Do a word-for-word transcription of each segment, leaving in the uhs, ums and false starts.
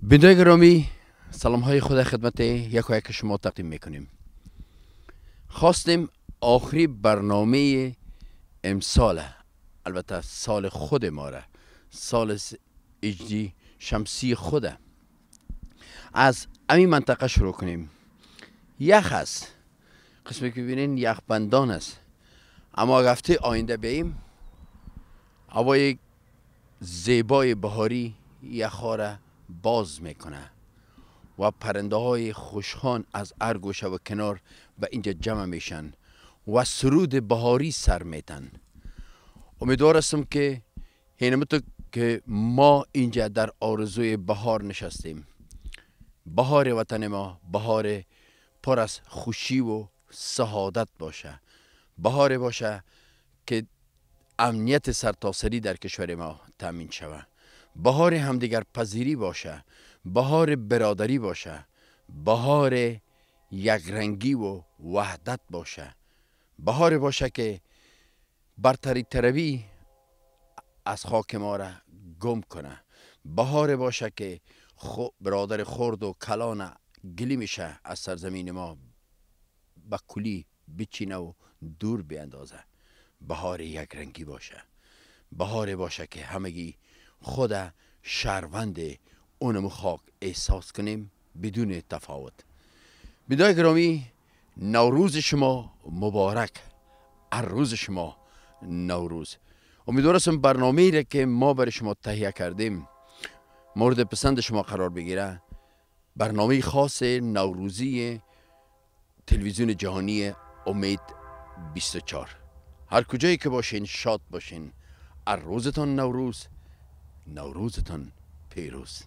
بینندگان گرامی، سلام های خود خدمت یک و یک شما تقدیم میکنیم. خواستیم آخری برنامه امسال، البته سال خود ما را، سال هجری شمسی خود، از همین منطقه شروع کنیم. یخ است، قسمی که ببینین یخ بندان است، اما هفته آینده بیم هوای زیبای بهاری یخها را باز میکنه و پرنده های خوشخوان از هر گوشه و کنار به اینجا جمع میشن و سرود بهاری سر میتن. امیدوار هستم که اینمتو که ما اینجا در آرزوی بهار نشستیم، بهار وطن ما، بهار پر از خوشی و سعادت باشه، بهار باشه که امنیت سرتاسری در کشور ما تامین شود، بهار همدیگر پذیری باشه، بهار برادری باشه، بهار یکرنگی و وحدت باشه، بهار باشه که برتری طلبی از خاک ما را گم کنه، بهار باشه که خو برادر خرد و کلان گلی میشه از سرزمین ما به کلی بچینه و دور بیندازه، بهار یکرنگی باشه، بهار باشه که همگی خود شهروند اونم خاک احساس کنیم بدون تفاوت. بینندگان گرامی، نوروز شما مبارک، هر روز شما نوروز. امیدوار هستم برنامه‌ای را که ما برای شما تهیه کردیم مورد پسند شما قرار بگیره. برنامه خاص نوروزی تلویزیون جهانی امید بیست و چهار. هر کجایی که باشین شاد باشین. هر روزتان نوروز، نوروزتان پیروز.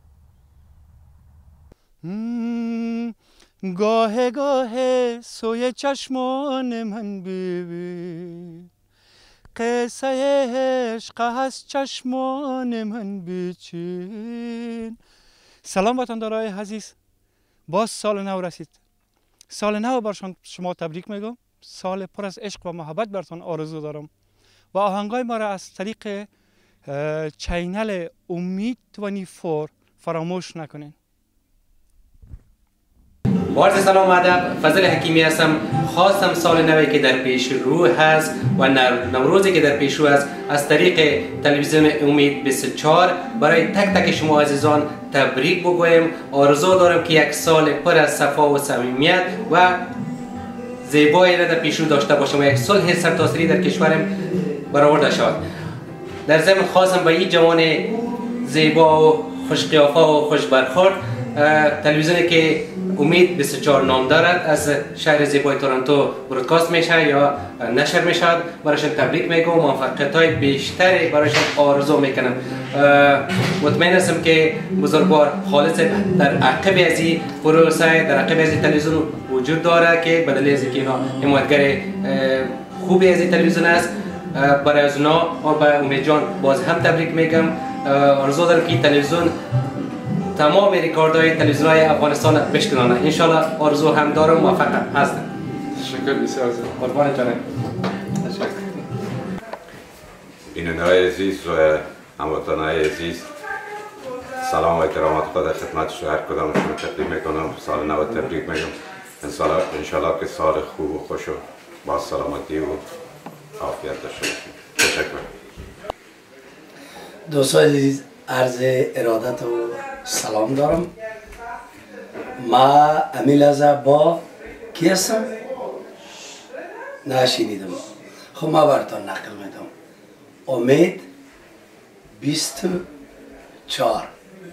گاه گاه سوی چشمان من ببین، قصه عشق از چشمان من بچین. سلام وطندارای عزیز، باز سال نو رسید. سال نو برشان شما تبریک میگم. سال پر از عشق و محبت براتون آرزو دارم و آهنگای ما را از طریق چینل امید بیست و چهار فراموش نکنین. عرض سلام و ادب، فضل حکیمی هستم. خواستم سال نوی که در پیش رو هست و نوروزی که در پیش رو هست از طریق تلویزیون امید بیست و چهار برای تک تک شما عزیزان تبریک بگویم. آرزو دارم که یک سال پر از صفا و صمیمیت و زیبایی را در پیش رو داشته باشم و یک صلح سرتاسری در کشورم برآورده شود. در ضمن خواستم به این جوان زیبا و خوش قیافه و خوش برخورد، تلویزیونی که امید بیست و چهار نام دارد از شهر زیبای تورنتو برودکاست میشه یا نشر میشود، برایشان تبریک میگم، موفقیت های بیشتری برایشان آرزو میکنم. مطمئن هستم که بزرگوار خالص در عقب از این پروسه، در عقب از این تلویزیون وجود داره که بدل از اینکه حمایتگر خوبی از این تلویزیون است. برای از اونا و به امید جان باز هم تبریک میگم. آرزو دارم که تلویزیون تمام ریکاردهای تلویزیون‌های افغانستان بشکنانه. انشالله آرزو هم دارم، موفق هستم. تشکر بسیار زیاد. قربان جانم. تشکر. بیننده‌های عزیز و هموطن‌های عزیز، سلام و احترامات خود خدمت شما هر کدامشون تقدیم میکنم. سال نو تبریک میگم. انشالله که سال خوب و خوش و با سلامتی و عافیت داشته باشیم. تشکر. دوستان عزیز، عرض ارادت و سلام دارم. ما امیل از با کی هستم؟ نشینیدم. خب ما براتون نقل میدم. امید بیست و چهار.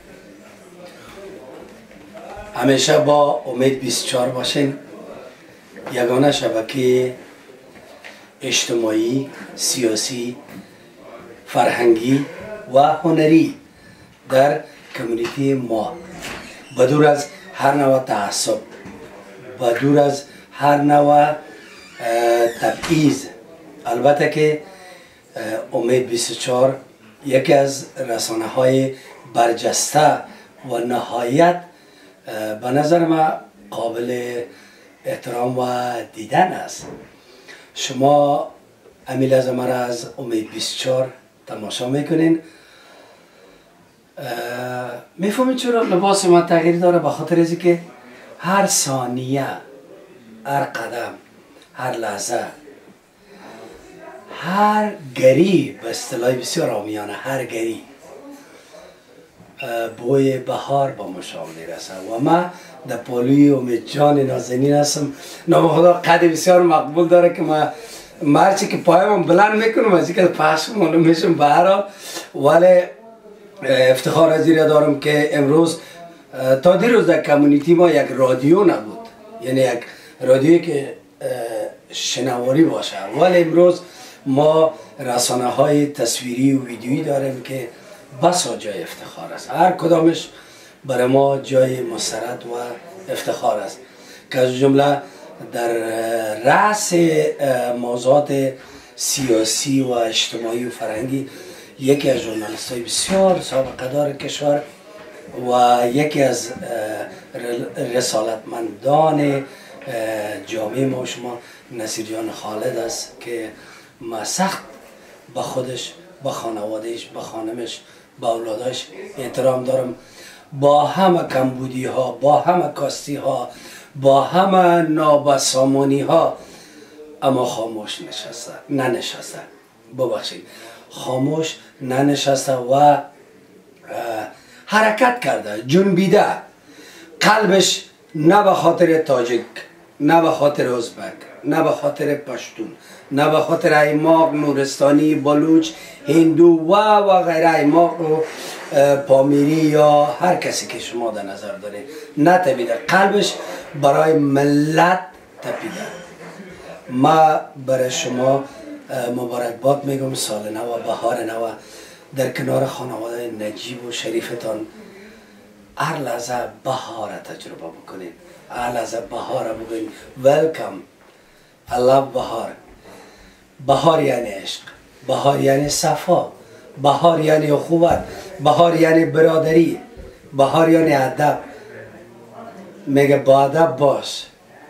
همیشه با امید بیست و چهار باشین. یگانه شبکه اجتماعی، سیاسی، فرهنگی و هنری در کمیونیتی ما، بدور از هر نوع تعصب، بدور از هر نوع تبعیض. البته که امید بیست و چهار یکی از رسانه های برجسته و نهایت به نظر ما قابل احترام و دیدن است. شما امیل از ما را از امید بیست و چهار تماشا میکنین. میفهمید چرا لباس من تغییر داره؟ به خاطر از که هر ثانیه، هر قدم، هر لحظه، هر گری، به اصطلاح بسیار عامیانه، هر گری بوی بهار با مشام میرسه و من در پالوی امید جان نازنین هستم. نام خدا قد بسیار مقبول داره که من مرچی که پایم بلند میکنم از اینکه پخش مانم میشم بهرا، ولی افتخار از این دارم که امروز تا دیروز در کمیونیتی ما یک رادیو نبود، یعنی یک رادیویی که شنواری باشه، ولی امروز ما رسانه های تصویری و ویدیویی داریم که بسا جای افتخار است. هر کدامش برای ما جای مسرت و افتخار است که از جمله در رأس موضوعات سیاسی و اجتماعی و فرهنگی یکی از ژورنالیست های بسیار سابقه دار کشور و یکی از رسالتمندان جامعه ما و شما نصیر جان خالد است که ما سخت به خودش، به خانوادهش، به خانمش، به اولادش احترام دارم. با همه کمبودی ها، با همه کاستی ها، با همه نابسامانی ها، اما خاموش نشسته، ننشسته، ببخشید، خاموش ننشسته و حرکت کرده، جنبیده. قلبش نه به خاطر تاجیک، نه به خاطر ازبک، نه به خاطر پشتون، نه به خاطر ایماق، نورستانی، بلوچ، هندو و و غیره ایماق و پامیری یا هر کسی که شما در نظر دارید نتپیده. قلبش برای ملت تپیده. ما برای شما مبارکباد میگم، سال نو، بهار نو در کنار خانواده نجیب و شریفتان هر لحظه بهار تجربه بکنید، هر لحظه بهار بگوید ویلکم، I love بهار. بهار یعنی عشق، بهار یعنی صفا، بهار یعنی اخوت، بهار یعنی برادری، بهار یعنی ادب. میگه با ادب باش،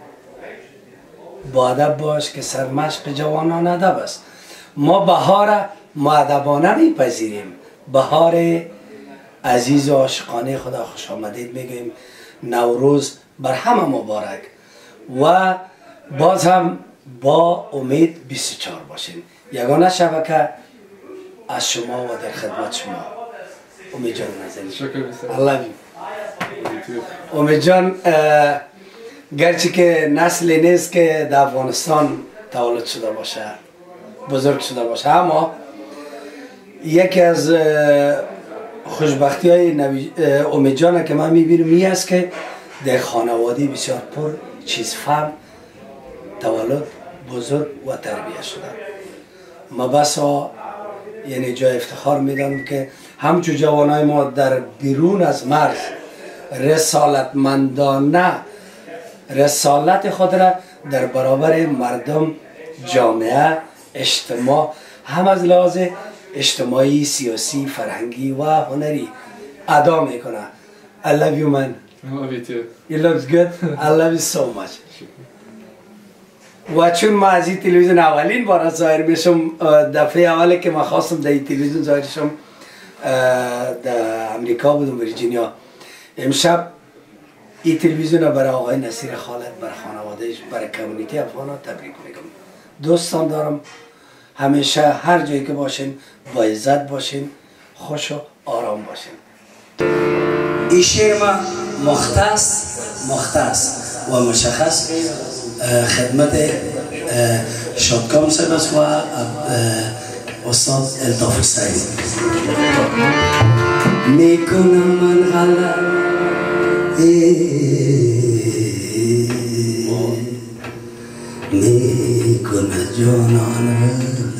با ادب باش که سرمشق جوانان ادب است. ما بهار مؤدبانه میپذیریم، بهار عزیز و عاشقانه خدا خوش آمدید میگیم. نوروز بر همه مبارک و باز هم با امید بیست و چهار باشین. یگانه شبکه از شما و در خدمت شما. امید جان نازنین. الله امید جان گرچه که نسلی نیست که در افغانستان تولد شده باشه، بزرگ شده باشه، اما یکی از خوشبختی های امید جان که من میبینم می است که در خانواده بسیار پر چیز فهم تولد، بزرگ و تربیه شده. ما بسا یعنی جای افتخار میدانم که همچون جوانای ما در بیرون از مرز رسالتمندانه رسالت خود را در برابر مردم، جامعه، اجتماع، هم از لحاظ اجتماعی، سیاسی، فرهنگی و هنری ادا میکنه. I love you man. I love you too. You look good. I love you so much. و چون ما از این تلویزیون اولین بار ظاهر میشم، دفعه اولی که ما خواستم در این تلویزیون ظاهر شم در امریکا بودم، ویرجینیا. امشب این تلویزیون برای آقای نصیر خالد، برای خانوادهش، برای کمیونیتی افغان ها تبریک میگم. دوستان دارم، همیشه هر جایی که باشین با عزت باشین، خوش و آرام باشین. این شعر ما مختص مختص و مشخص خدمت شادکام صاحب است و استاد الطاف سعید. میکنم من غلط، میکنه جانان،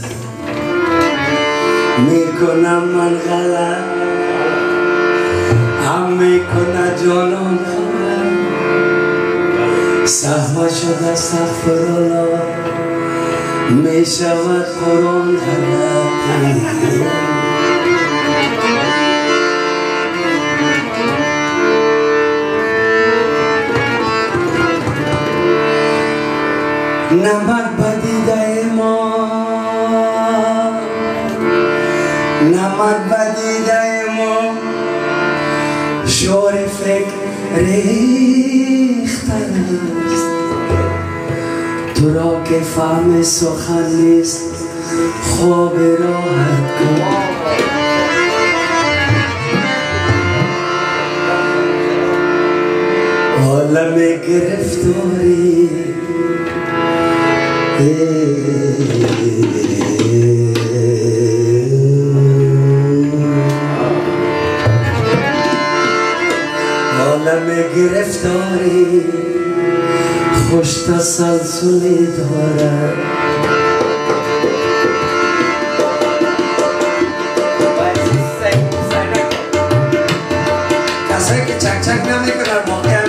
میکنم من غلط، هم میکنه جانان، سهما شد استغفرالله، میشود قرآن غلط. نمک بدیده ما، نمک بدیده ما، شور فکر ریختن است تو را که فهم سخن نیست خواب راحت کن عالم گرفتاری عالم گرفتاری خوش تسلسلی دارد کسایی که چک چک نمیکنن واقعا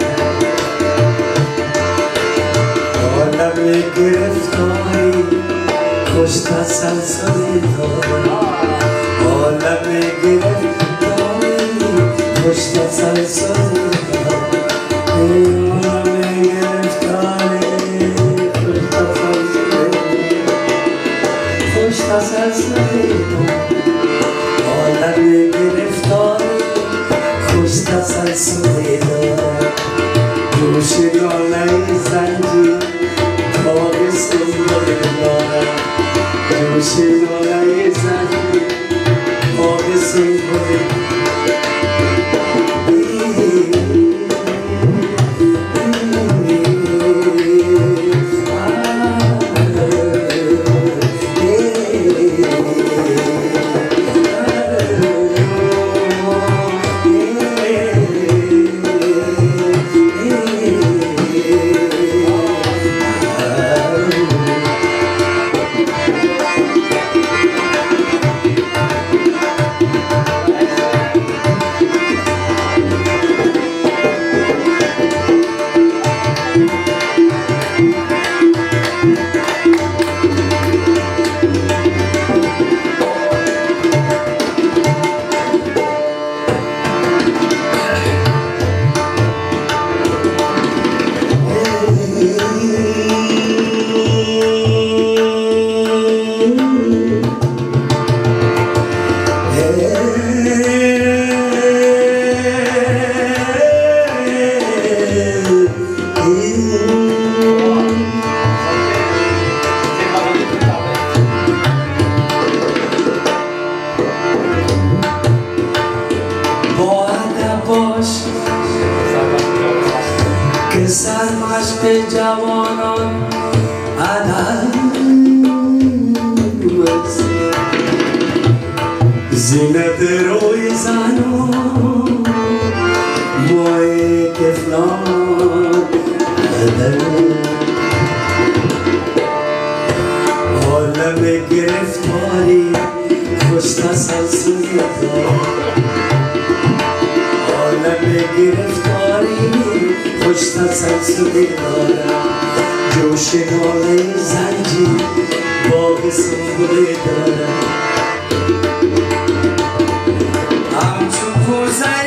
عالم گرفتاری خوش تسلسلی دارد عالم گرفتاری خوش تسلسلی دارد عالم گرفتاری خوش تسلسلی دارد جوش ناله زنجیر باغ سنبل دارد جوش ناله زنجیر باغ سنبل که سرمشق جوانان عدم است زینت روی زنان موی طفلان عدم عالم گرفتاری خوش تسلسلی دارد عالم گرفتاری خوش تسلسلی دارد جوش ناله زنجیر باغ سنبل دارد همچون کوزه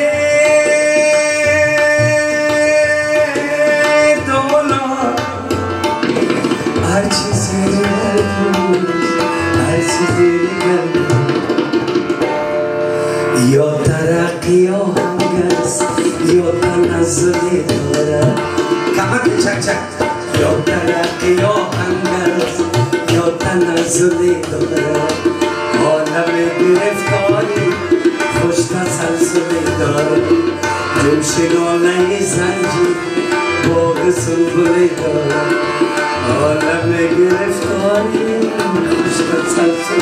دولار هر چیزی گردوش هر چیزی گردوش یا ترقی یا هنگست یا تنزلی دارد کمک چک چک یا ترقی یا هنگست یا تنزلی دارد عالم گرفتاری خوش تسلسلی دارد جوش ناله زنجیر باغ سنبلی دارد عالم گرفتاری خوش تسلسلی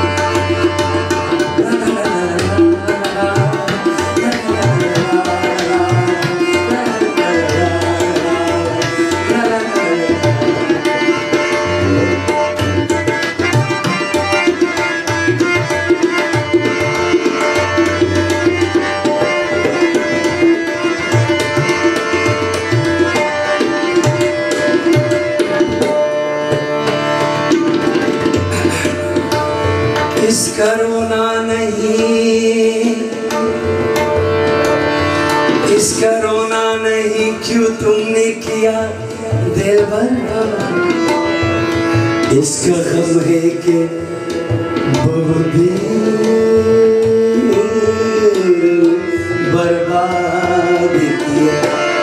करुणा नहीं इस करुणा नहीं क्यों तुमने किया दिल बर्बाद इसका गम है कि बहुत दिल बर्बाद مراد کیه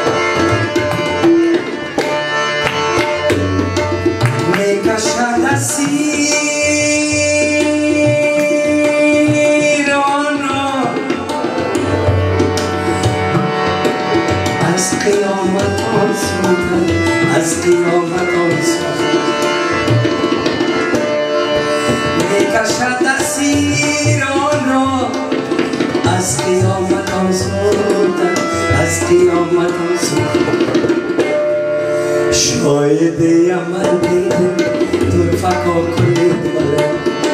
میکشد اسیر آن را از قیامت آسودن از قیامت آسودن میکشد اسیر آن را از قیامت آسودن از قیامت آسودن شاید عمل دیدم تو فکا کنید بله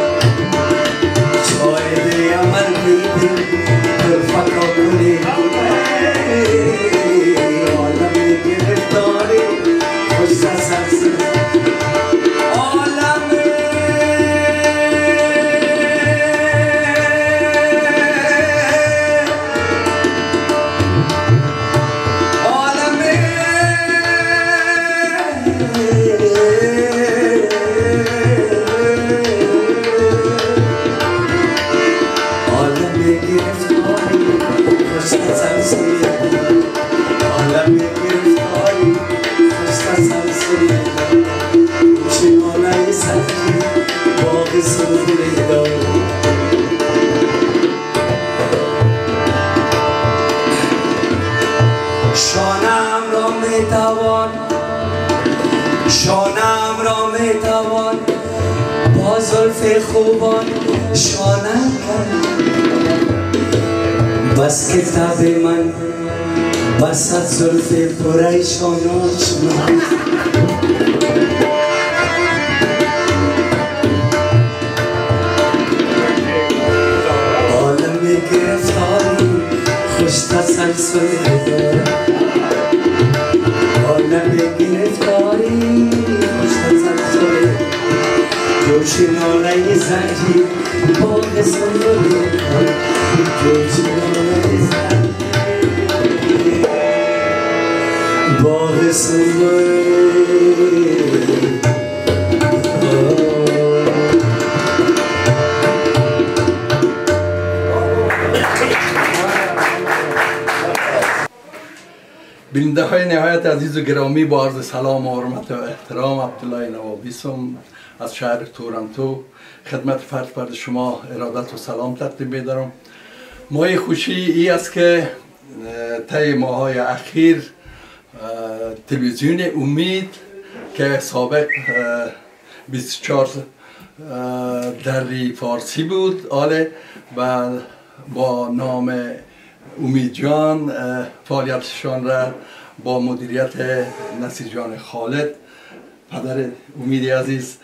شاید عمل دیدم تو فکا کنید عالم گرفتاری خوش سرسر عالم شانم را میتوان شانم را میتوان با زلف خوبان شانم کرد بس که تب من بسد زلف پریشانات من عالم گرفتاری خوش تسلسل عالم گرفتاری خوش تسلسل جوش ناله زنجیر باغ سنبولی جوش ناله زنجیر باغ سنبولی بیننده های نهایت عزیز و گرامی با عرض سلام و حرمت و احترام عبدالله نوابیسم از شهر تورنتو خدمت فرد فرد شما ارادت و سلام تقدیم می‌دارم. مایه خوشی ای است که طی ماهای اخیر تلویزیون امید که سابق بیست و چهار دری فارسی بود آله و با نام امید جان فعالیتشان را با مدیریت نصیر جان خالد پدر امید عزیز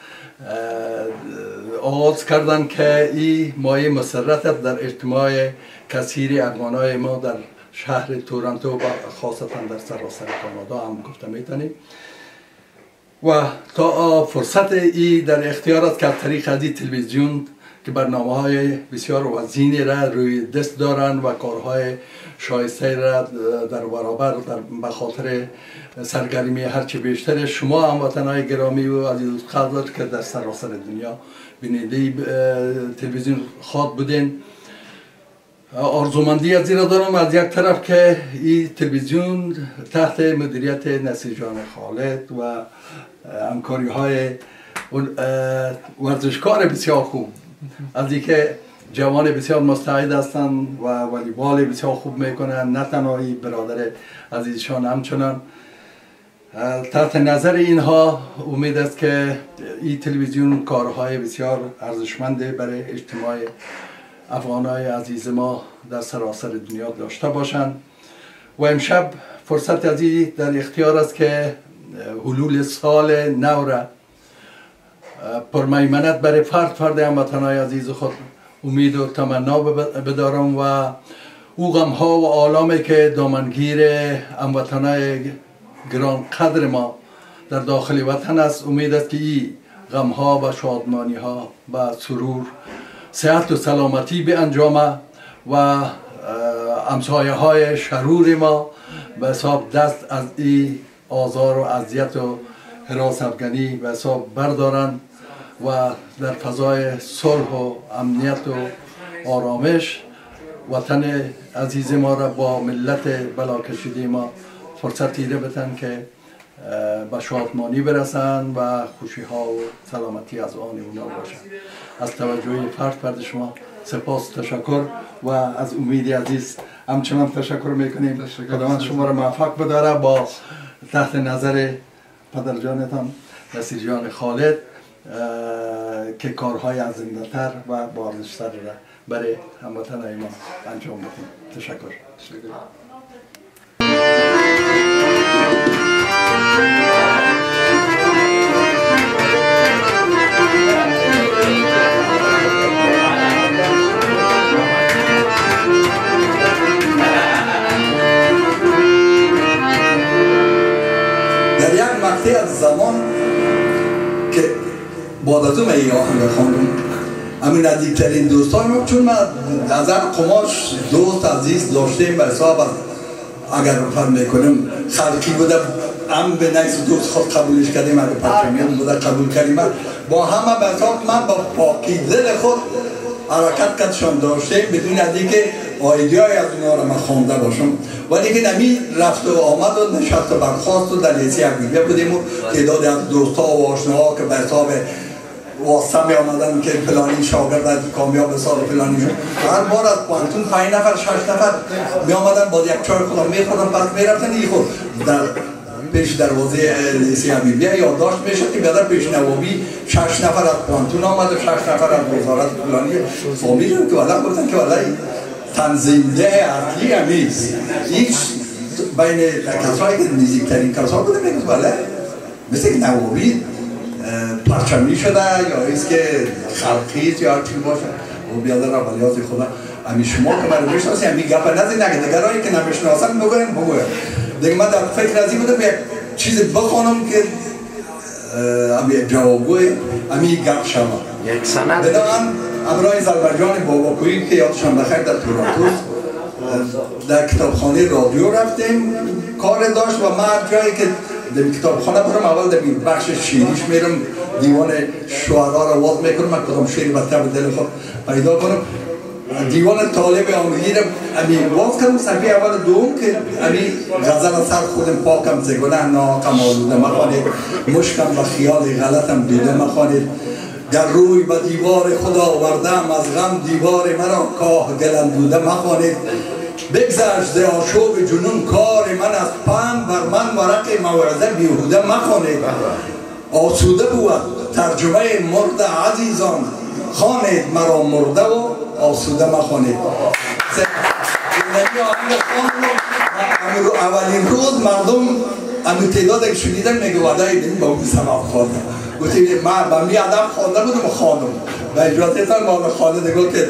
آغاز کردن که این مایه مسرت در اجتماع کثیر افغانای ما در شهر تورنتو و خاصتا در سراسر کانادا هم گفته میتونیم و تا فرصت ای در اختیار است که از طریق از این تلویزیون که برنامه های بسیار وزینی را روی دست دارند و کارهای شایسته را در برابر در بخاطر سرگرمی هرچی بیشتر شما هموطنان گرامی و عزیز قدر که در سراسر دنیا بیننده تلویزیون خواد بودین آرزومندی از زیرا دارم از یک طرف که این تلویزیون تحت مدیریت نصیر جان خالد و همکاری های ورزشکار بسیار خوب از اینکه جوان بسیار مستعد هستند و والیبال بسیار خوب میکنن نه تنها برادر عزیزشان همچنان تحت نظر اینها امید است که این تلویزیون کارهای بسیار ارزشمند برای اجتماع افغانای عزیز ما در سراسر دنیا داشته باشند و امشب فرصت از این در اختیار است که حلول سال نو را پرمیمنت برای فرد فرد هموطنان عزیز خود امید و تمنا بدارم و او غم ها و آلامی که دامنگیر هموطنان گران قدر ما در داخل وطن است امید است که این غم ها و شادمانی ها و سرور صحت و سلامتی به انجام و همسایه های شرور ما به حساب دست از این آزار و اذیت و هراس افغانی به حساب بردارند و در فضای صلح و امنیت و آرامش وطن عزیز ما را با ملت بلا کشیده ما فرصت دیده بتن که به شادمانی برسن و خوشی ها و سلامتی از آن اونا باشن. از توجه فرد فرد شما سپاس تشکر و از امید عزیز همچنان تشکر میکنیم. خداوند شما را موفق بداره با تحت نظر پدر جانتان نصیر جان خالد که کارهای از زنده تر و با ارزش‌تر را برای هموطنان ما انجام بدیم. تشکر. تشکر. در یک مقطع از زمان که بعد از اون ای آهنگ خواندم همین نزدیکترین دوستان ما، چون من از هر قماش دوست عزیز داشتیم به حساب اگر فرم میکنم خلقی بوده هم به نیست دوست خود قبولش کردیم، اگر پرچمیان بوده قبول کردیم، با همه به حساب من با پاکی دل خود حرکت کردشان داشتیم بدون از اینکه آیدیای از اونا را من خوانده باشم. ولی که نمی رفت و آمد و نشست و برخواست و در لیسه اکبیبیه بودیم و تعداد از دوستا و آشناها که به حساب واسطه می آمدن که فلانی شاگرد از کامیاب سال فلانی شد، هر بار از پانتون پنج نفر شش نفر می آمدن با یک چای خودم می خوردن، پس می رفتن ای خود در پیش دروازه لیسه امیبیه یادداشت می شد که بیادر پیش نوابی شش نفر از پانتون آمد و شش نفر از وزارت فلانی فامیل رو که ولی گفتن که ولی تنظیمده اصلی همیست هیچ بین کسایی که نزدیکترین کسا بوده میگوز ولی مثل که نوابی پرچمی شده یا ایست که خلقیست یا هرچی باشه و بیادر اولیات خدا همی شما که من رو بشناسی همی گفت نزید نگه دگرهایی که نمیشناسن بگوین بگوین دیگه من در فکر ازی بودم یک چیز بخوانم که همی جوابگوی همی گفت شما یک سند بنابراین امرای زلبرجان باباکویی که یادشان بخیر در تورنتو در کتابخانه رادیو رفتیم کار داشت و من جایی که در کتابخانه برم اول در بخش شیریش میرم دیوان شعرها را واضح میکنم من کدام شعری بطه به دل خود پیدا کنم دیوان طالب آمریکی را امی واضح کنم صفحه اول دوم که امی غزل سر خودم پاکم زگنه ناقم آلوده مخوانید مشکم و خیال غلطم دیده مخوانید در روی به دیوار خدا آوردم از غم دیوار مرا کاه گلم بوده مخوانید بگذشت آشوب جنون کار من از پند بر من ورق موعظه بیهوده مخوانید آسوده بود ترجمه مرد عزیزان خوانید مرا مرده و آسوده مخوانید. اولین روز مردم امی تعداد که شنیدن میگه وعده بیم با اون سبب خواندم گفتیم من با می ادب خوانده بودم و خواندم و اجازه تان با خالد گل که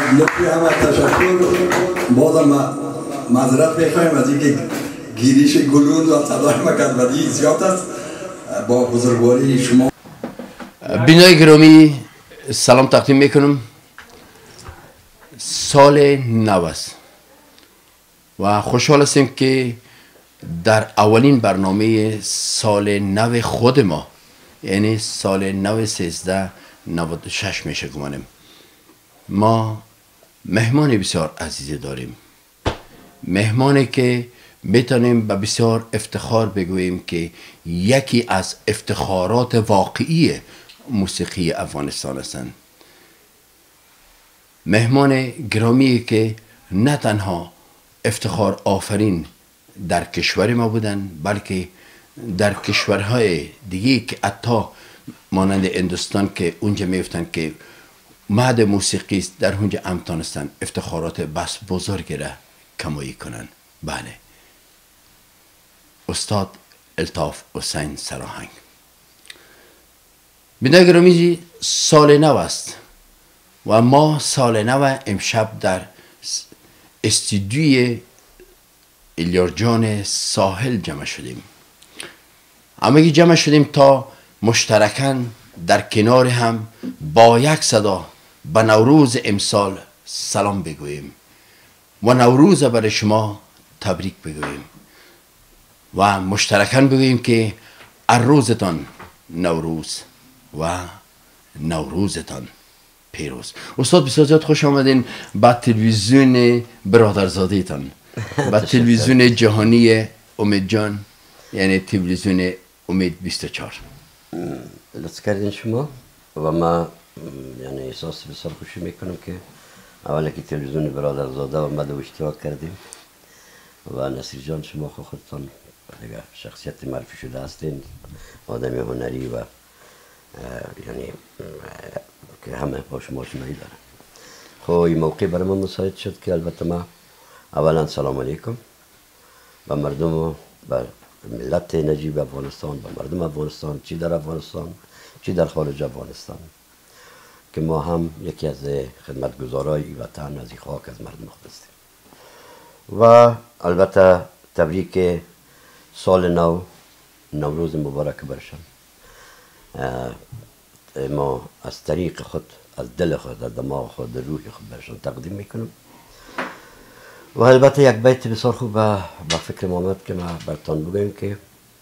لطفی همه تشکر. بازم معذرت میخوایم از اینکه گیریش گلون و صدای مکدودی زیاد است. با بزرگواری شما بینای گرامی سلام تقدیم میکنم. سال نو است و خوشحال هستیم که در اولین برنامه سال نو خود ما، یعنی سال نو سیزده نود و شش میشه گمانم، ما مهمان بسیار عزیزی داریم. مهمانی که میتونیم به بسیار افتخار بگوییم که یکی از افتخارات واقعی موسیقی افغانستان هستند. مهمان گرامی که نه تنها افتخار آفرین در کشور ما بودن، بلکه در کشورهای دیگه که حتی مانند هندوستان که اونجا میفتن که مهد موسیقی است، در اونجا هم تانستن افتخارات بس بزرگی را کمایی کنن. بله، استاد الطاف حسین سراهنگ. بینای گرامی سال نو است و ما سال نو امشب در استودیوی الیارجان ساحل جمع شدیم. همگی جمع شدیم تا مشترکاً در کنار هم با یک صدا به نوروز امسال سلام بگوییم و نوروز برای شما تبریک بگوییم و مشترکاً بگوییم که روزتان نوروز و نوروزتان پیروز. استاد بسیار زیاد خوش آمدین به تلویزیون برادرزاده تان، به تلویزیون جهانی امید جان، یعنی تلویزیون امید بیست و چهار. لطف کردین شما و ما یعنی احساس بسیار خوشی میکنم که اولا که تلویزیون برادرزاده آمده و اشتراک کردیم و نصیر جان شما خودتان دیگه شخصیت معرفی شده هستین، آدمی هنری و یعنی که همه با شما آشنایی دارن. خب این موقع برای من مساعد شد که البته ما اولا سلام علیکم و مردم و ملت نجیب افغانستان و مردم افغانستان، چی در افغانستان چی در خارج افغانستان، که ما هم یکی از خدمتگزارای وطن از این خاک از مردم خود هستیم و البته تبریک سال نو، نوروز مبارک برشان. ما از طریق خود، از دل خود، از دماغ خود، از روح خود برشان تقدیم میکنم و البته یک بیت بسیار خوب با فکر محمد که ما برتان بگویم که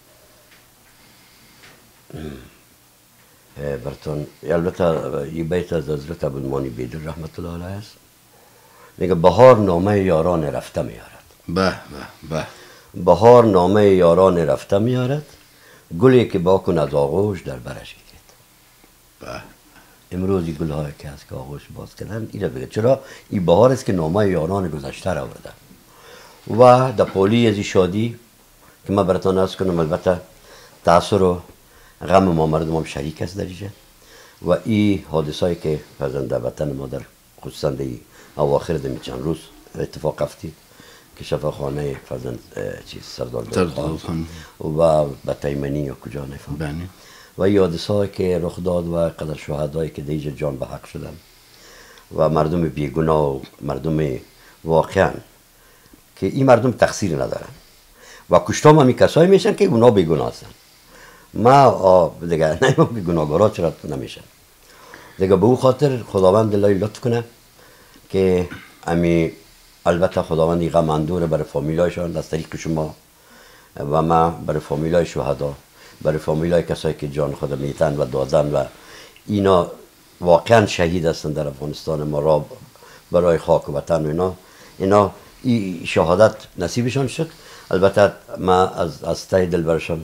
برتان البته این بیت از حضرت ابوالمانی بیدر رحمت الله علیه است. میگه بهار نامه یاران رفته میارد. به به به بهار نامه یاران رفته میارد، گلی که با کن از آغوش در برش گیرد. به امروزی گل های که از که آغوش باز کردن این را بگه، چرا این بهار است که نامه یاران گذشته را آورده و در پولی از شادی که ما براتون عرض کنم البته تأثیر و غم ما مردم هم شریک است در اینجا و این حادثه‌ای که فرزند وطن ما در خصوصا در اواخر در چند روز اتفاق افتید که شفاخانه فرزند چیز سردار خان و به تیمنی و کجا نفهم و این حادثه‌ای که رخ داد و قدر شهدایی که دیجا جان به حق شدن و مردم بیگناه و مردم واقعا که این مردم تقصیر ندارن و کشتام همی کسایی میشن که اونا بیگناه هستن. ما دیگه نه بیگناهگارا چرا نمیشن دیگه. به او خاطر خداوند الله لطف کنه که امی البته خداوند این غم اندوره برای فامیلایشان از طریق شما و ما برای فامیلای شهدا، برای فامیلای کسایی که جان خود میتن و دادن و اینا واقعا شهید هستن در افغانستان ما را برای خاک و وطن و اینا اینا این شهادت نصیبشان شد. البته ما از از ته دل برشان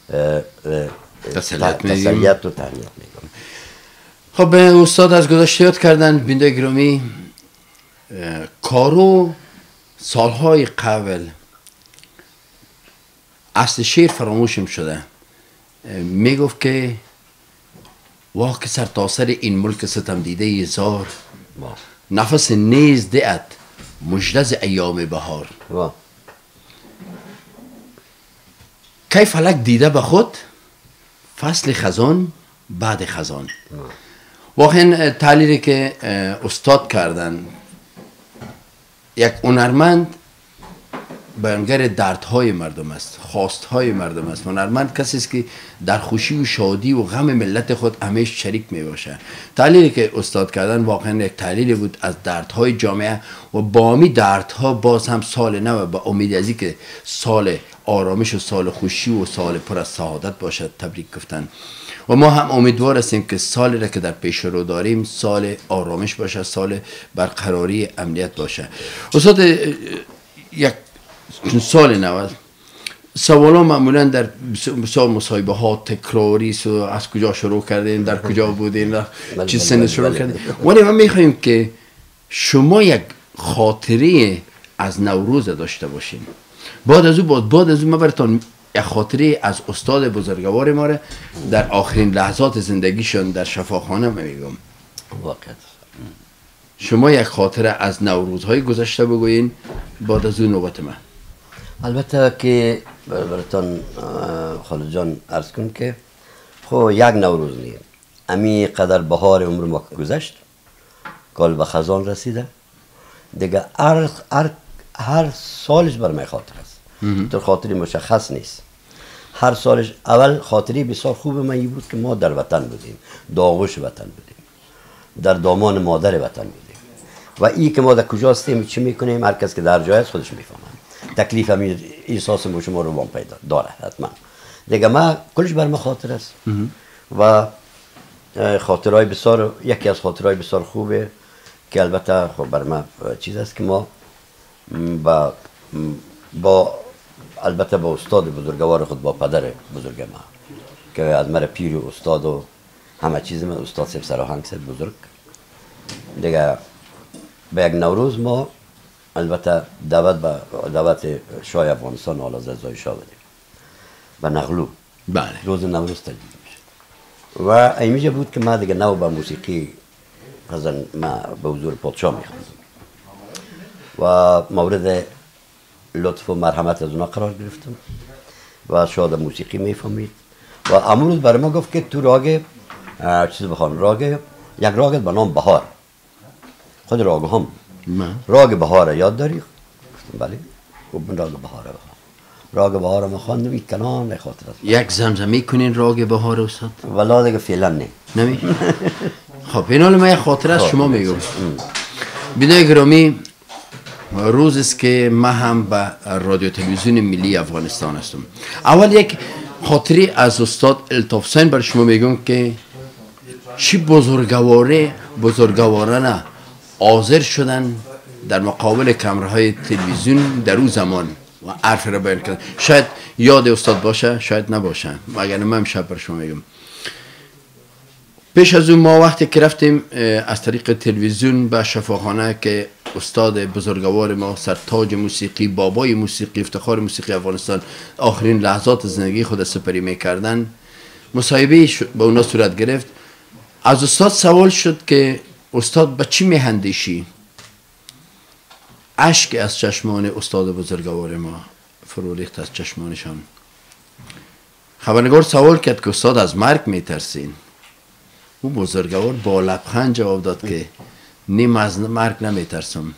تسلیت و تهنیت میگم. خب استاد از گذشته یاد کردن. بینده گرامی، کارو سالهای قبل اصل شعر فراموشم شده، میگفت که واه که سر تاثر این ملک ستم دیده یزار، نفس نیز دهد مژده ز ایام بهار. کی فلک دیده به خود فصل خزان بعد خزان. واقعا تحلیلی که استاد کردن یک هنرمند بیانگر دردهای مردم است، خواستهای مردم است. هنرمند کسی است که در خوشی و شادی و غم ملت خود همیشه شریک می باشه. تحلیلی که استاد کردن واقعا یک تحلیلی بود از دردهای جامعه و با می دردها باز هم سال نو با امید از که سال آرامش و سال خوشی و سال پر از سعادت باشد تبریک گفتن. و ما هم امیدوار هستیم که سالی را که در پیش رو داریم سال آرامش باشه، سال برقراری امنیت باشه. استاد یک سال نو سوالا معمولا در بسیار مصاحبه ها تکراری است، از کجا شروع کردین، در کجا بودین، چه سن شروع کردین. ولی ما میخوایم که شما یک خاطره از نوروز داشته باشین. بعد از او بعد از او ما براتون یک خاطره از استاد بزرگوار ما را در آخرین لحظات زندگیشون در شفاخانه میگم. واقعا شما یک خاطره از نوروزهای گذشته بگوین، بعد از اون نوبت من. البته که براتون خالد جان عرض کن که خب یک نوروز نیه، امی قدر بهار عمر ما گذشت، کال به خزان رسیده دیگه. هر هر هر سالش بر من خاطر است، در خاطری مشخص نیست. هر سالش اول خاطری بسیار خوب من این بود که ما در وطن بودیم، داغوش وطن بودیم، در دامان مادر وطن بودیم و این که ما در کجا هستیم چی میکنیم هر کس که در جای است خودش میفهمه. تکلیف همین احساس ما شما رو بام پیدا داره حتما دیگه. ما کلش بر ما خاطر است و خاطرهای بسیار، یکی از خاطرهای بسیار خوبه که البته خب بر ما چیز است که ما با با البته با استاد بزرگوار خود، با پدر بزرگ ما که از مرا پیر و استاد و همه چیز من، استاد سیف سراهنگ سید بزرگ دیگه، به یک نوروز ما البته دعوت به دعوت شاه افغانستان آل حضرت زای شاه بودیم و نغلو. بله. روز نوروز تجلیل میشه و اینجا بود که ما دیگه نو با موسیقی مثلا ما به حضور پادشاه میخواندم و مورد لطف و مرحمت از اونا قرار گرفتم و شاه موسیقی میفهمید و امروز برای ما گفت که تو راگ چیز بخوان، راگ یک راگ به نام بهار، خود راگ هم راگ بهار یاد داری؟ گفتم بله. خب من راگ بهار بخوام، راگ بهار ما خواندم، این کنان خاطر است. یک زمزمه کنین راگ بهار استاد؟ والا دیگه فعلا نه. نمی؟ خب این حال من یک خاطر از شما میگم. بینای گرامی، روز است که من هم به رادیو تلویزیون ملی افغانستان هستم. اول یک خاطری از استاد الطاف حسین بر شما میگم که چی بزرگواره بزرگوارانه حاضر شدن در مقابل کامراهای تلویزیون در اون زمان و حرف را بیان کردن. شاید یاد استاد باشه، شاید نباشه، مگر من امشب بر شما میگم. پیش از اون ما وقتی که رفتیم از طریق تلویزیون به شفاخانه که استاد بزرگوار ما، سرتاج موسیقی، بابای موسیقی، افتخار موسیقی افغانستان، آخرین لحظات زندگی خود سپری میکردن، مصاحبه با اونا صورت گرفت. از استاد سوال شد که استاد به چی میهندیشی؟ اشک از چشمان استاد بزرگوار ما فرو ریخت از چشمانشان. خبرنگار سوال کرد که استاد از مرگ میترسین؟ او بزرگوار با لبخند جواب داد که نیم از مرگ نمیترسم.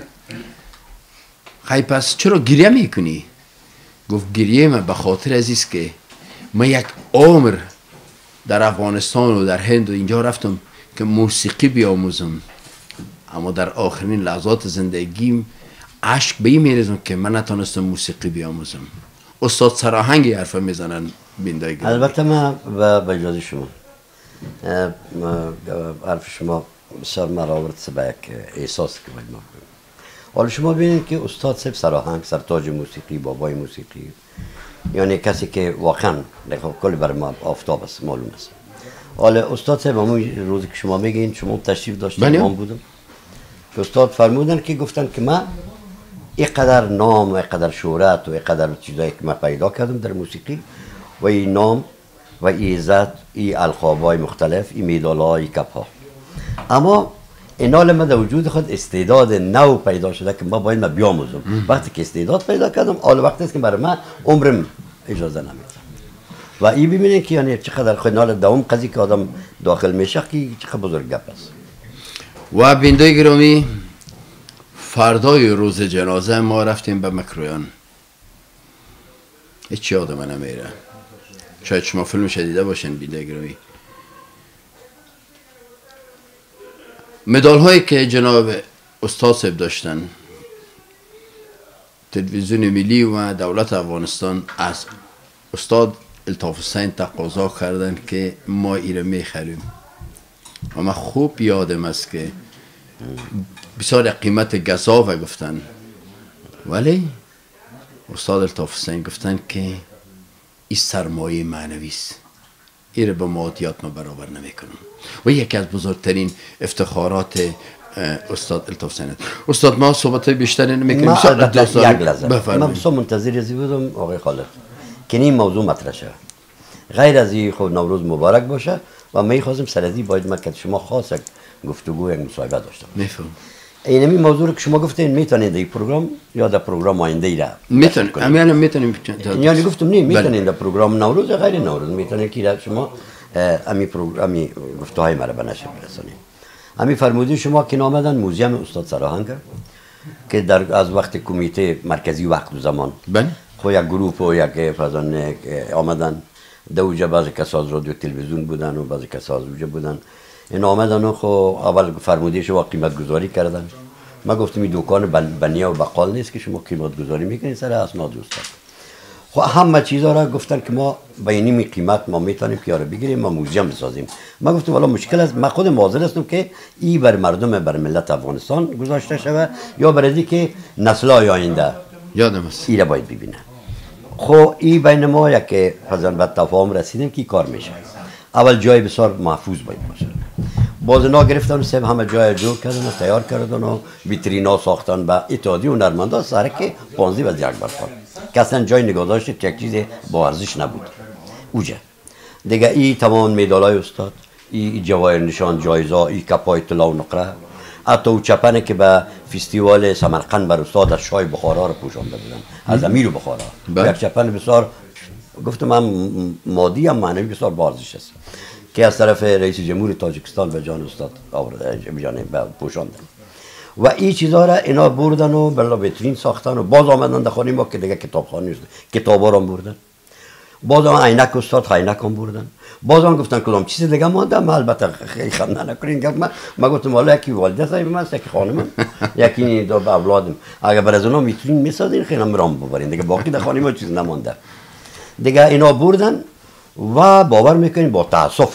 خیلی پس چرا گریه میکنی؟ گفت گریه من به خاطر عزیز که من یک عمر در افغانستان و در هند و اینجا رفتم که موسیقی بیاموزم، اما در آخرین لحظات زندگیم عشق به این میریزم که من نتونستم موسیقی بیاموزم. استاد سراهنگی حرف میزنن بیندای گرامی. البته من و به اجازه شما حرف شما بسیار مرا آورد به یک احساس که باید ما کنیم. حالا شما ببینید که استاد سیف سراهنگ، سرتاج موسیقی، بابای موسیقی، یعنی کسی که واقعا کل بر ما آفتاب است، معلوم است. حالا استاد صاحب همون روزی که شما میگین شما تشریف داشتین، من بودم که استاد فرمودن که گفتن که من اینقدر نام و اینقدر شهرت و اینقدر چیزایی که من پیدا کردم در موسیقی و این نام و این عزت، این القاب‌های مختلف، این مدال‌های کپ‌ها، اما این حال من در وجود خود استعداد نو پیدا شده که ما باید ما بیاموزم. وقتی که استعداد پیدا کردم، حالا وقتی است که برای من عمرم اجازه نمیده و این ببینید که یعنی چقدر خود حال دوم قضیه که آدم داخل میشه که چقدر بزرگ گپ است. و بیننده گرامی، فردای روز جنازه ما رفتیم به مکرویان. هیچ یاد من نمیره. شاید شما فیلمش دیده باشین بیده گروهی. مدال هایی که جناب استاد صاحب داشتن، تلویزیون ملی و دولت افغانستان از استاد الطاف حسین تقاضا کردن که ما ایره میخریم و من خوب یادم است که بسیار قیمت گزافه گفتن، ولی استاد الطاف حسین گفتن که این سرمایه معنوی است، ایره به مادیات ما برابر نمیکنم. و یکی از بزرگترین افتخارات استاد الطاف حسین. استاد ما صحبت بیشتری نمیکنیم. ما البته یک لحظه من بسیار منتظر ازی بودم آقای خالد که این موضوع مطرح شه. غیر از این خود نوروز مبارک باشه و می خواستم سر ازی باید من که شما خاص گفتگو یک مصاحبه داشتم. میفهم. اینمی موضوع که شما گفتین میتونید در پروگرام یا در پروگرام آینده ای را میتونیم. امیالا میتونیم. یعنی گفتم نه میتونید در پروگرام نوروز یا غیر نوروز میتونید که شما امی پروگرام امی گفتهای مرا به نشر برسونید. امی فرمودی شما که آمدن موزیم استاد سراهنگ که در از وقت کمیته مرکزی وقت و زمان بله خو یک گروه و یک فضان آمدن دوجه بعضی کسا از رادیو تلویزیون بودن و بعضی کسا از اوجه بودن. این آمدن و خو اول فرمودی شما قیمت گذاری کردن. ما گفتم این دکان بنیا و بقال نیست که شما قیمت گذاری میکنید سر اسناد استاد. خو همه چیزا را گفتن که ما با اینی قیمت ما میتونیم که بگیریم ما موزیم بسازیم. ما گفتم والا مشکل است، ما خودم حاضر هستم که ای بر مردم بر ملت افغانستان گذاشته شود یا برای که نسل‌های آینده یادم است ای را باید ببینن. خو ای بین ما یک فضان به تفاهم رسیدیم که کار میشه. اول جای بسیار محفوظ باید باشه. باز نا گرفتن سب همه جای جور کردن و تیار کردن و ویترینا ساختن به اتحادیه هنرمندان سرک پانزده و یک برخورد که اصلا جای نگاه داشت یک چیز با ارزش نبود اوجه. دیگه ای تمام مدالای استاد، ای جواهر نشان جایزه، ای کپای طلا و نقره، حتی او چپنه که به فستیوال سمرقند بر استاد از شاه بخارا رو پوشانده بودن از امیر بخارا. یک چپن بسیار گفتم من مادی هم معنوی بسیار با ارزش است که از طرف رئیس جمهور تاجیکستان به جان استاد آورده جان پوشاندن و این چیزها را اینا بردن و بلا ویترین ساختن و باز آمدن در خانه ما که دیگه کتابخانه است کتابا را بردن. باز هم عینک استاد عینک هم بردن. باز هم گفتن کدام چیز دیگه مونده. ما البته خیلی خنده نکنین گفت من ما گفتم والا یکی والده صاحب من است یکی خانم یکی دو اولادم اگر بر از اونا ویترین میسازین خیلی هم رام ببرین دیگه باقی در خانه ما چیز نمونده. دیگه اینا بردن و باور میکنین با تاسف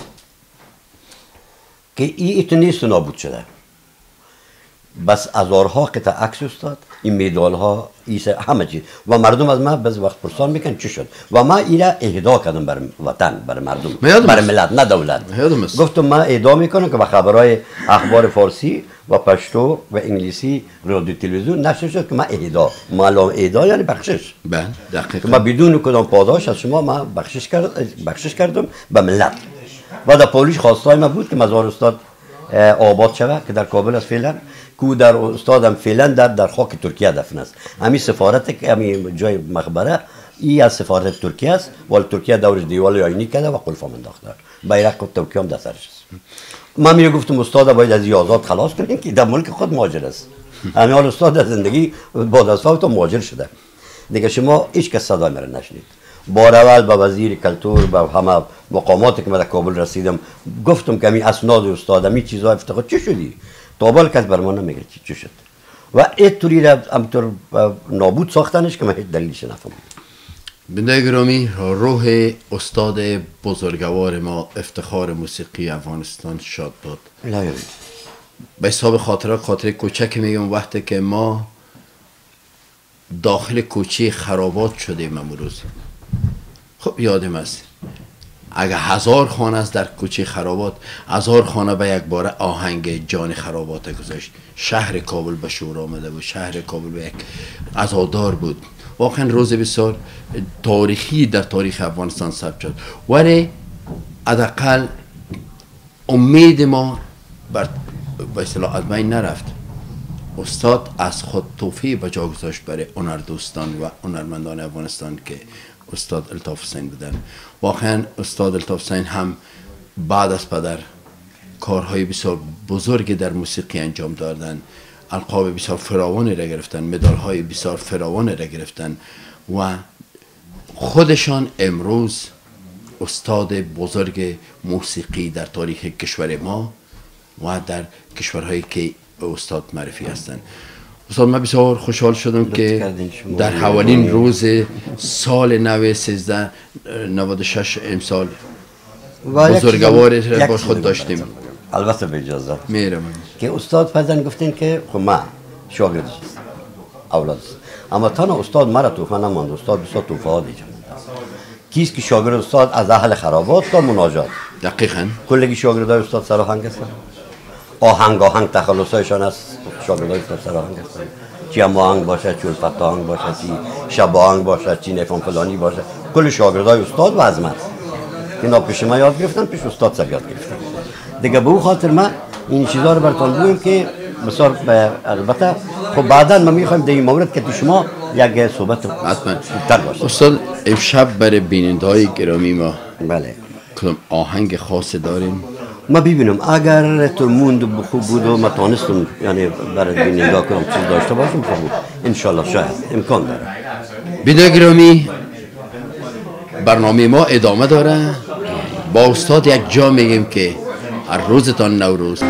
که این اتنیست نابود شده. بس هزارها قطع عکس استاد، این مدال ها، همه چیز و مردم از من بعضی وقت پرسان میکنن چی شد و ما اینا اهدا کردم بر وطن بر مردم بر ملت نه دولت. گفتم ما اهدا میکنم که با خبرهای اخبار فارسی و پشتو و انگلیسی رادیو تلویزیون نشر شد که ما اهدا معلوم اهدا یعنی بخشش. بله دقیقاً. ما بدون کدام پاداش از شما ما بخشش کرد بخشش کردم به ملت. و در پولیش خواستای ما بود که مزار استاد آباد شود که در کابل است فعلا کو در استادم فعلا در در خاک ترکیه دفن است. همین سفارت که همین جای مقبره ای از سفارت ترکیه است ولی ترکیه دورش دیوال آینی کرده و قلف هم انداخته. بیرق ترکیه هم در سرش است. من می گفتم استاد باید از آزاد خلاص کنیم که در ملک خود مهاجر است. همین حال استاد در زندگی بعد از فوت مهاجر شده. دیگه شما هیچ کس صدای مرا نشنید. بار اول با وزیر کلتور با همه مقاماتی که من در کابل رسیدم گفتم که همین اسناد استاد همین چیزا افتخار چی شدی؟ تابل کس بر ما نمیگه چی شد و اینطوری را همطور نابود ساختنش که من هیچ دلیلش نفهمیدم. بنده گرامی، روح استاد بزرگوار ما افتخار موسیقی افغانستان شاد باد. به حساب خاطره خاطره کوچک میگم وقتی که ما داخل کوچه خرابات شدیم امروز. خب یادم است اگر هزار خانه است در کوچه خرابات هزار خانه به یک باره آهنگ جان خرابات گذاشت. شهر کابل به شور آمده بود. شهر کابل به یک عزادار بود. واقعا روز بسیار تاریخی در تاریخ افغانستان ثبت شد ولی حداقل امید ما بر به اصطلاح از بین نرفت. استاد از خود توفیق به جا گذاشت برای هنردوستان و هنرمندان افغانستان که استاد الطاف حسین بودن. واقعا استاد الطاف حسین هم بعد از پدر کارهای بسیار بزرگی در موسیقی انجام دادن. القاب بسیار فراوانی را گرفتن، مدال های بسیار فراوانی را گرفتن و خودشان امروز استاد بزرگ موسیقی در تاریخ کشور ما و در کشورهایی که استاد معرفی هستند. استاد ما بسیار خوشحال شدم که در حوالین روز سال نو سیزده نود و شش امسال بزرگواری را با خود داشتیم. البته به اجازه میرم که استاد فضل گفتین که خب من شاگرد اولاد است، اما تنها استاد مرا توفه نماند، استاد بسیار توفه ها دیجا کیست که شاگرد استاد از اهل خرابات تا مناجات دقیقاً کلگی شاگردای استاد سراهنگ هستن، آهنگ آهنگ تخلصایشان از شاگردای استاد سراهنگ هستن، چی هم آهنگ باشه، چی الفت آهنگ باشه، چی شب آهنگ باشه، چی نفهم فلانی باشه، کل شاگردای استاد و عظمت اینا پیش ما یاد گرفتن، پیش استاد سر یاد گرفتن دیگه. به او خاطر ما این چیزا رو براتون بگویم که بسیار البته خب بعدا ما میخوایم در این مورد که شما یک صحبت حتما تر باشه. استاد امشب برای بیننده‌های گرامی ما بله کدام آهنگ خاص داریم؟ ما ببینم اگر تو موند خوب بود و ما تانستم یعنی برای بیننده کنم چیز داشته باشم خوب ان شاء الله شاید امکان داره. بیننده گرامی برنامه ما ادامه داره. با استاد یک جا میگیم که هر روزتان نوروز.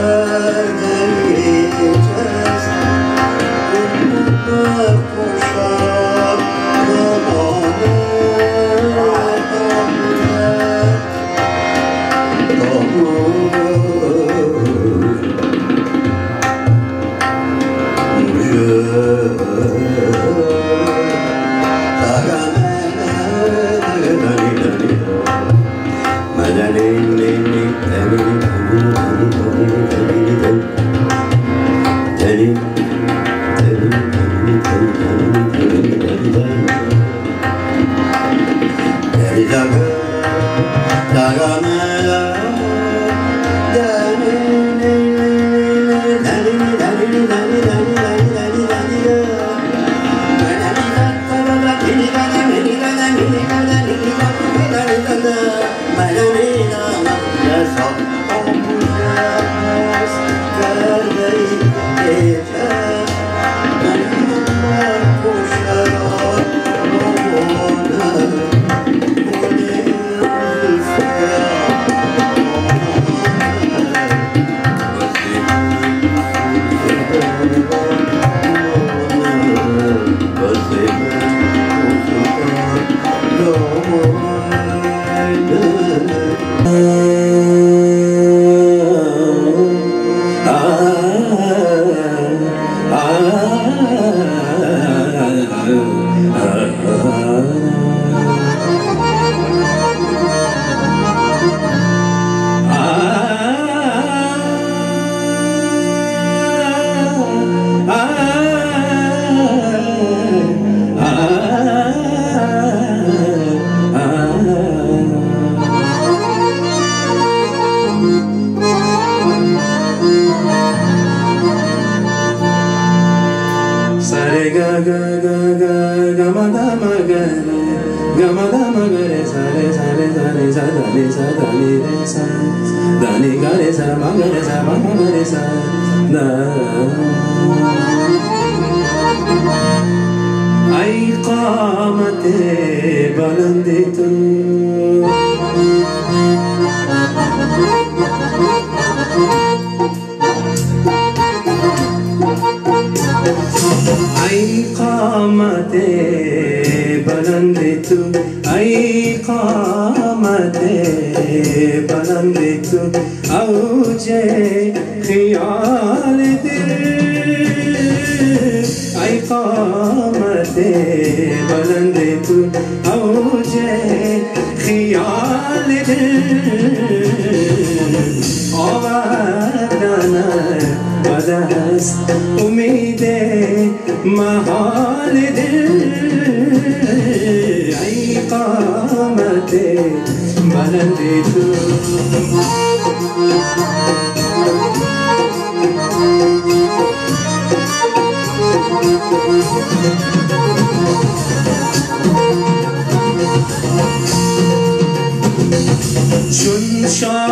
چون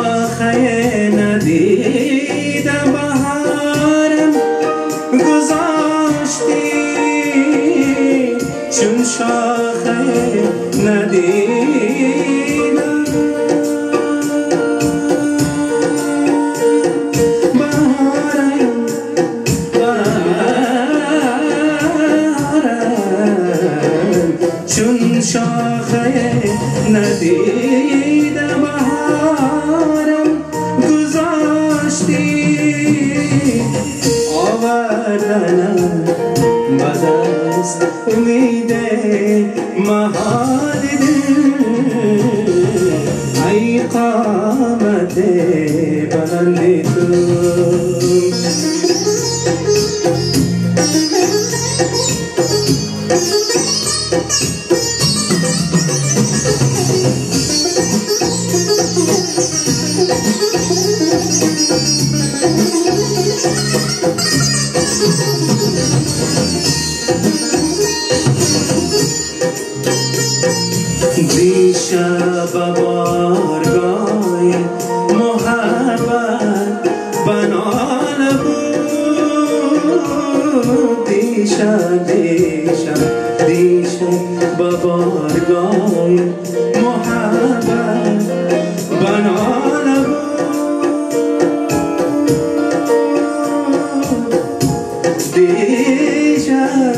شاخه ندید بهارم گذاشتی، چون شاخه ندید بهارم بهارم چون شاخه ندید بهارم گذاشتی، آوردنم بد است امید محال دل، ای قامت بلند تو دیشب بارگاه محبت بنال بود، دیشب دیشب دیشب بارگاه محبت بنال بود، دیشب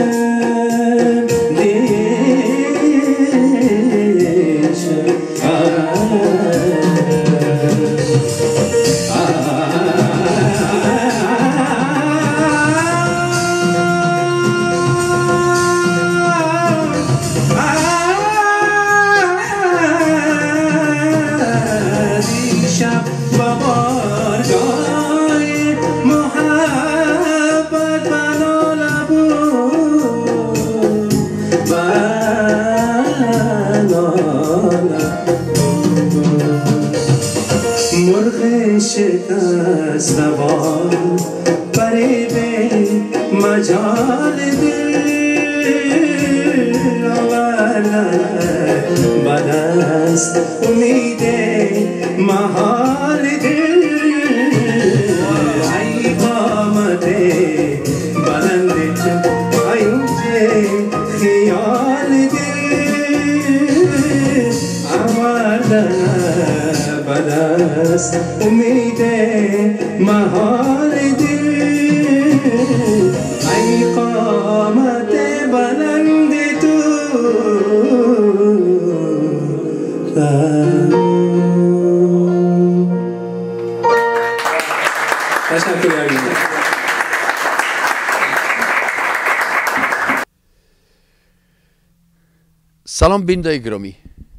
شکست نوار فریب مجال دل آورد بد است امید محال دل ای قامت بلند ای اوج خیال دل آورد بد است امید محال دل ای قامت بلند تو تشکر عزیزم. سلام بیننده گرامی،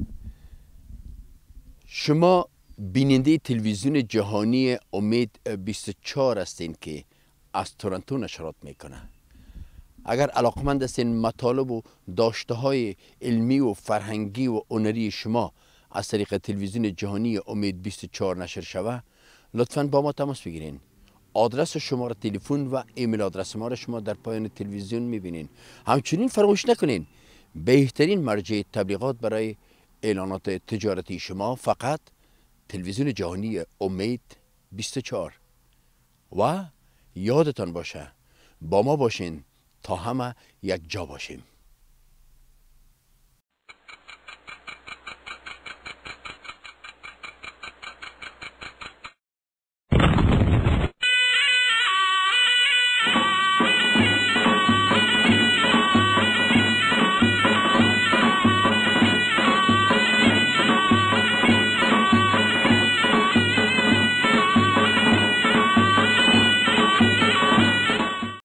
شما بیننده تلویزیون جهانی امید بیست و چهار هستین که از تورنتو نشرات میکنه. اگر علاقمند هستین مطالب و داشته های علمی و فرهنگی و هنری شما از طریق تلویزیون جهانی امید بیست و چهار نشر شوه، لطفاً با ما تماس بگیرین. آدرس شماره تلفن و ایمیل آدرس ما را شما در پایان تلویزیون میبینین. همچنین فراموش نکنین بهترین مرجع تبلیغات برای اعلانات تجارتی شما فقط تلویزیون جهانی امید بیست و چهار. و یادتان باشه با ما باشین تا همه یک جا باشیم.